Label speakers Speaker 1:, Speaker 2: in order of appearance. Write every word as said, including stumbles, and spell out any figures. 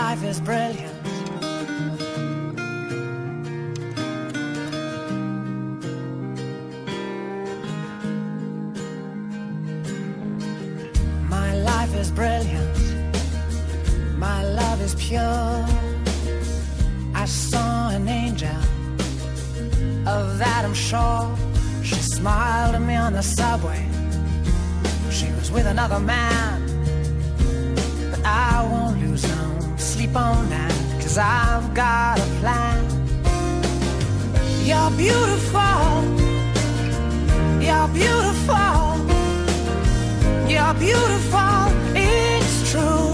Speaker 1: life is brilliant. My life is brilliant. My love is pure. I saw an angel, of that I'm sure. She smiled at me on the subway. She was with another man, but I won't lose no sleep on that, 'cause I've got a plan. You're beautiful. You're beautiful. You're beautiful. It's true.